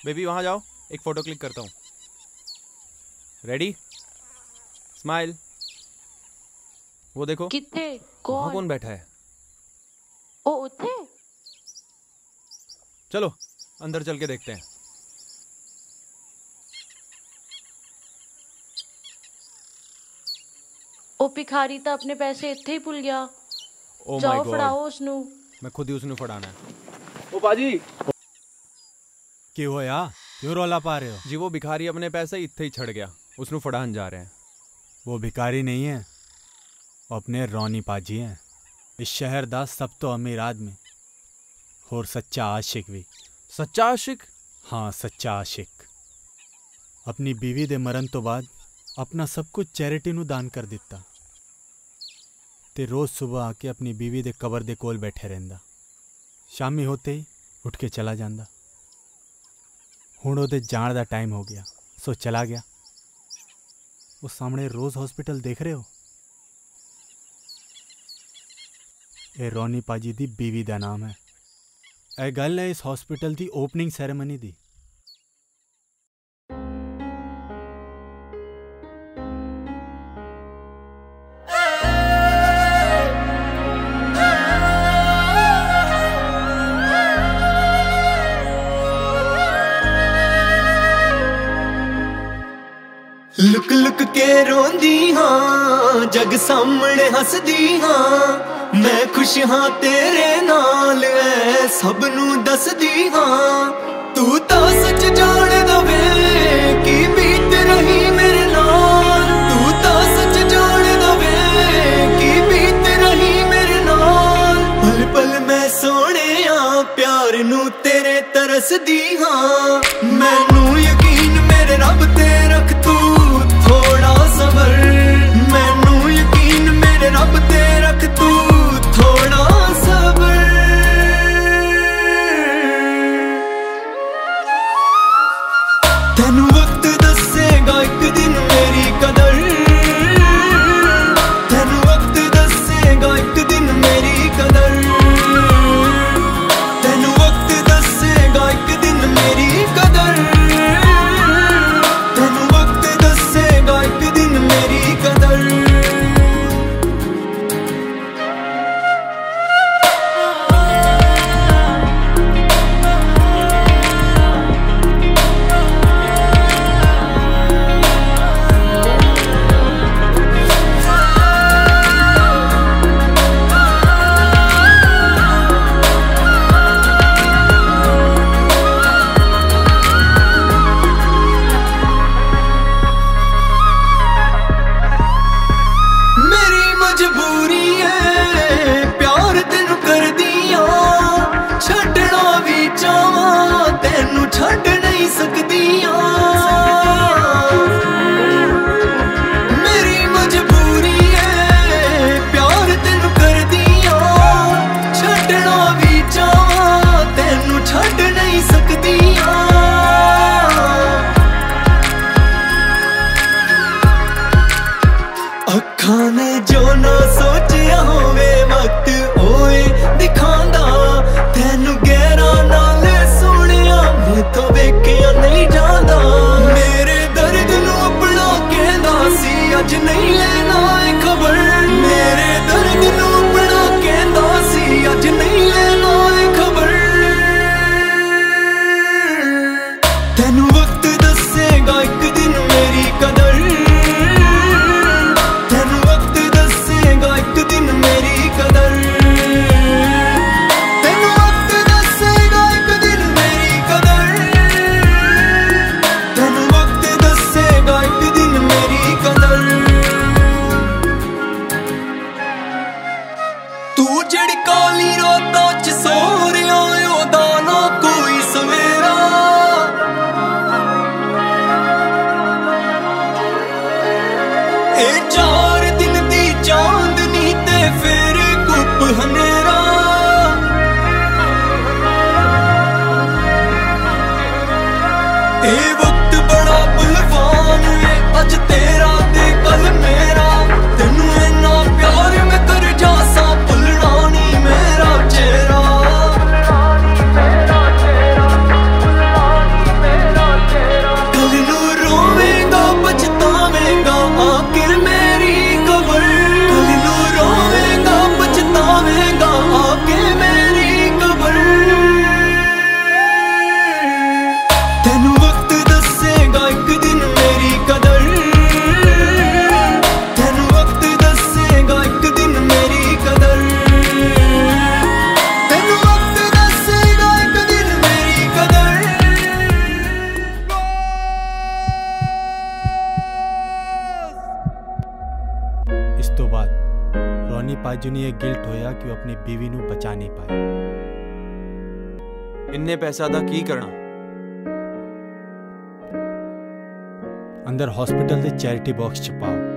Baby वहां जाओ, एक फोटो क्लिक करता हूँ। Ready, smile. वो देखो कितने वहां कौन बैठा है? ओ उठे। चलो अंदर चल के देखते हैं। ओ भिखारी तो अपने पैसे इत्थे ही भूल गया। ओ माय जाओ गॉड, फड़ाओ उसनू। मैं खुद ही उसने फड़ाना है। ओ बाजी क्यों होया, क्यों रौला पा रहे हो? जी वो भिखारी अपने पैसे इत्थे ही छड़ गया, उसनु फड़ान जा रहे हैं। वो भिखारी नहीं है, वो अपने रौनी पाजी हैं। इस शहर दा सब तो अमीर आदमी और सच्चा आशिक भी। सच्चा आशिक? हाँ, सच्चा आशिक। अपनी बीवी दे मरण तो बाद अपना सब कुछ चैरिटी नू दान कर दिता ते रोज सुबह आके अपनी बीवी दे कबर दे कोल बैठे रहंदा। शामी होते ही उठ के चला जांदा। हुण ओदे जाण दा टाइम हो गया, सो चला गया। वो सामने रोज हॉस्पिटल देख रहे हो? ए रोनी पाजी दी बीवी दा नाम है। ए गल है इस हॉस्पिटल दी ओपनिंग सैरेमनी दी। लुक लुक के रोंदी हाँ, जग सामने हसदी हाँ। मैं खुश हाँ तेरे नाल ऐ सब नू दसदी हाँ। तू तो सच जान दवे की बीत रही मेरे नाल। तू तो सच जान दवे की बीत रही मेरे नाल। पल पल मैं सोने प्यार नू तेरे तरसदी हाँ। मैनू यकीन मेरे रब ते रख तू थोड़ा सबर। मैनू यकीन मेरे रब ते रख तू थोड़ा सबर। तेनू वक्त दसेगा एक दिन मेरी कदर। तेनू वक्त दसेगा एक दिन मेरी कदर। तेनू वक्त दसेगा एक दिन मेरी कदर। ਜਿਹਨੂੰ ਇਹ ਗਿਲਟ ਹੋਇਆ ਕਿ ਉਹ ਆਪਣੀ ਬੀਵੀ ਨੂੰ ਬਚਾ ਨਹੀਂ ਪਾਇਆ। ਇੰਨੇ ਪੈਸਾ ਦਾ ਕੀ ਕਰਨਾ? ਅੰਦਰ ਹਸਪੀਟਲ ਦੇ ਚੈਰਿਟੀ ਬਾਕਸ ਚ ਪਾ।